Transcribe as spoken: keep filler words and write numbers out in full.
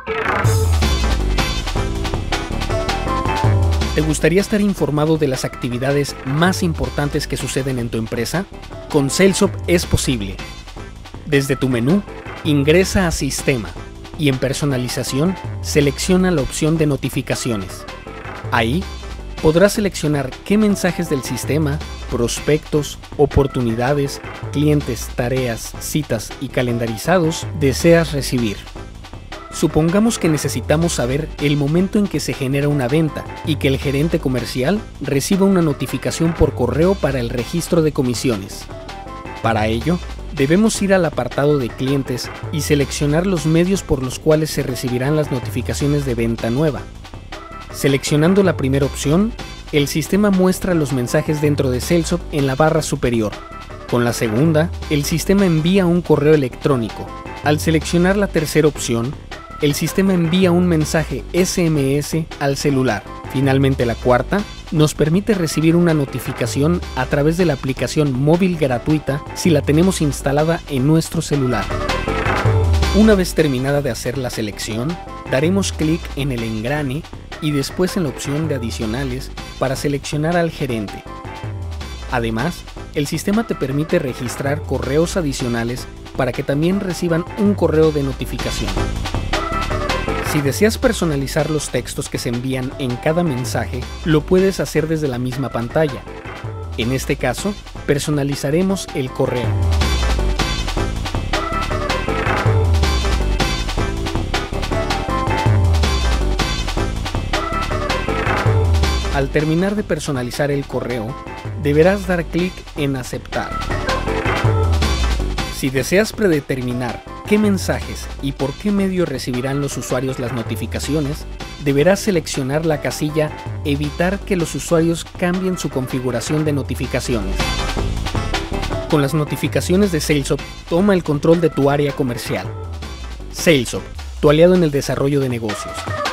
¿Te gustaría estar informado de las actividades más importantes que suceden en tu empresa? Con Salesop es posible. Desde tu menú, ingresa a Sistema y en Personalización, selecciona la opción de Notificaciones. Ahí, podrás seleccionar qué mensajes del sistema, prospectos, oportunidades, clientes, tareas, citas y calendarizados deseas recibir. Supongamos que necesitamos saber el momento en que se genera una venta y que el gerente comercial reciba una notificación por correo para el registro de comisiones. Para ello, debemos ir al apartado de clientes y seleccionar los medios por los cuales se recibirán las notificaciones de venta nueva. Seleccionando la primera opción, el sistema muestra los mensajes dentro de Salesop en la barra superior. Con la segunda, el sistema envía un correo electrónico. Al seleccionar la tercera opción, el sistema envía un mensaje ese eme ese al celular. Finalmente, la cuarta nos permite recibir una notificación a través de la aplicación móvil gratuita si la tenemos instalada en nuestro celular. Una vez terminada de hacer la selección, daremos clic en el engrane y después en la opción de adicionales para seleccionar al gerente. Además, el sistema te permite registrar correos adicionales para que también reciban un correo de notificación. Si deseas personalizar los textos que se envían en cada mensaje, lo puedes hacer desde la misma pantalla. En este caso, personalizaremos el correo. Al terminar de personalizar el correo, deberás dar clic en Aceptar. Si deseas predeterminar qué mensajes y por qué medio recibirán los usuarios las notificaciones, deberás seleccionar la casilla Evitar que los usuarios cambien su configuración de notificaciones. Con las notificaciones de Salesop, toma el control de tu área comercial. Salesop, tu aliado en el desarrollo de negocios.